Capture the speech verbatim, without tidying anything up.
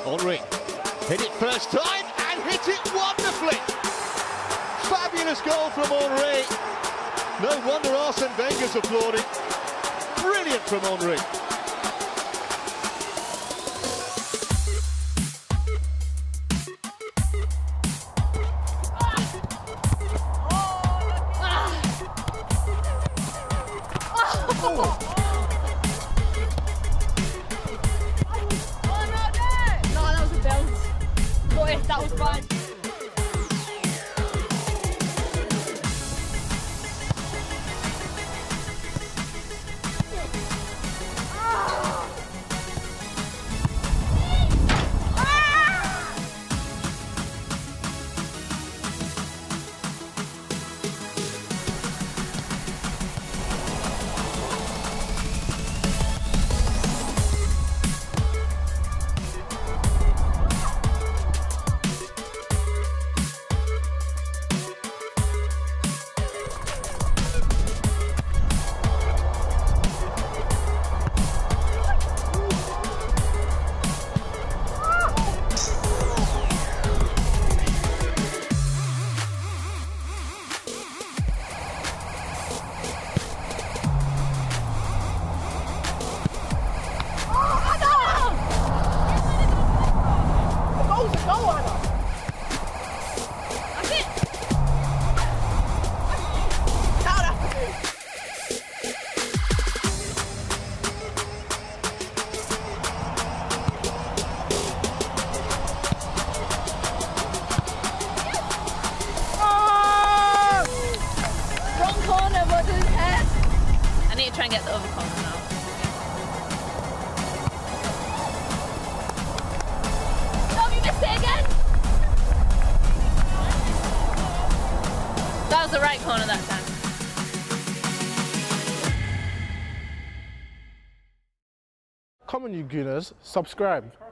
Henry hit it first time and hit it wonderfully. Fabulous goal from Henry. No wonder Arsene Wenger's applauding. Brilliant from Henry. That was fine. Try and get the other corner now. Oh, you missed it again! That was the right corner that time. Come on, you gooners, subscribe.